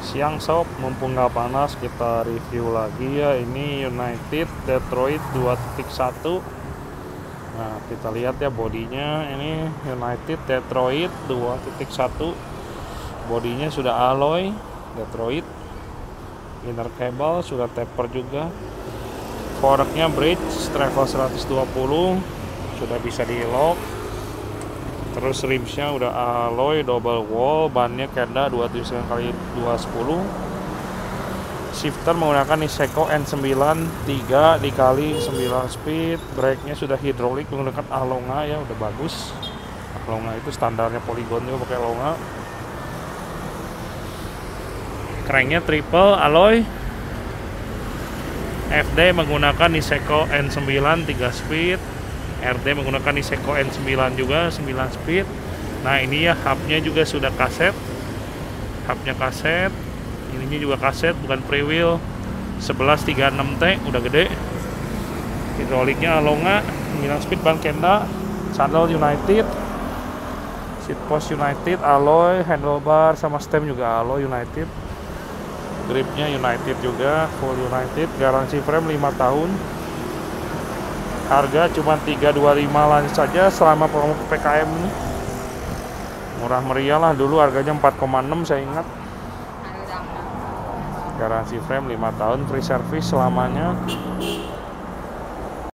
siang sob, mumpung nggak panas kita review lagi ya. Ini United Detroit 2.1. Nah kita lihat ya bodinya. Ini United Detroit 2.1. Bodinya sudah alloy Detroit, inner cable sudah taper juga, koreknya bridge travel 120 sudah bisa di lock. Terus rimsnya udah alloy double wall, bannya Kenda 279x210. Shifter menggunakan Iseco N9 3 dikali 9 speed. Brake-nya sudah hidrolik menggunakan Alonga ya, udah bagus. Alonga itu standarnya Polygon juga pakai Alonga. Cranknya triple alloy. FD menggunakan Iseco N9 3 speed. RD menggunakan Iseco N9 juga 9 speed. Nah ini ya hubnya juga sudah kaset. Hubnya kaset. Ininya juga kaset, bukan freewheel. 1136T udah gede. Hidroliknya Alonga 9 speed, ban Kenda. Saddle United. Seat post United, alloy, handlebar sama stem juga alloy United. Gripnya United juga, full United. Garansi frame 5 tahun. Harga cuma 325 saja selama promo PPKM ini. Murah meriah lah, dulu harganya 4,6 saya ingat. Garansi frame 5 tahun, free service selamanya.